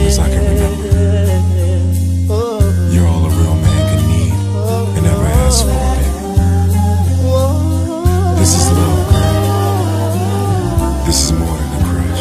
as I can remember. You're all a real man can need and ever ask for, baby. This is love, girl. This is more than a crush.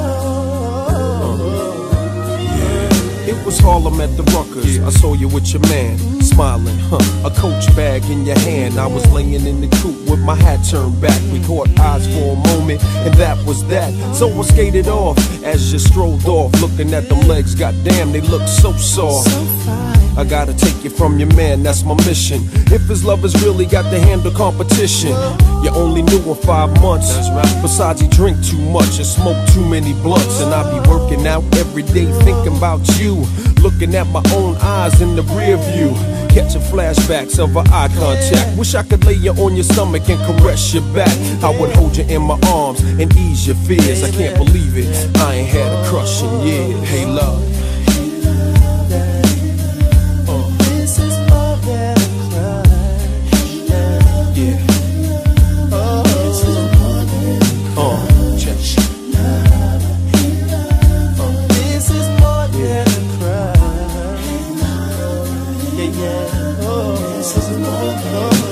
Yeah. It was Harlem at the Ruckers. I saw you with your man, smiling, a Coach bag in your hand. I was laying in the coupe with my hat turned back. We caught eyes for a moment, and that was that. So I skated off as you strolled off, looking at them legs. Goddamn, they look so soft. I gotta take you from your man, that's my mission. If his lovers really got to handle competition, you only knew him 5 months. Besides, he drink too much and smoke too many blunts. And I be working out every day thinking about you, looking at my own eyes in the rear view, catching flashbacks of our eye contact. Wish I could lay you on your stomach and caress your back. I would hold you in my arms and ease your fears. I can't believe it, I ain't had a crush in years. Hey love, This is more than